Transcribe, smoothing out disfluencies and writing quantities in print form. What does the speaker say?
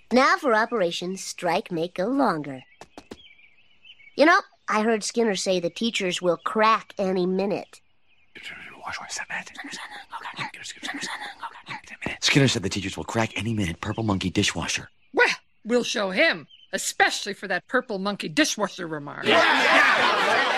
Now for Operation Strike, Make, Go Longer. You know, I heard Skinner say the teachers will crack any minute. Skinner said the teachers will crack any minute. Purple Monkey Dishwasher. Well, we'll show him, especially for that purple monkey dishwasher remark. Yeah.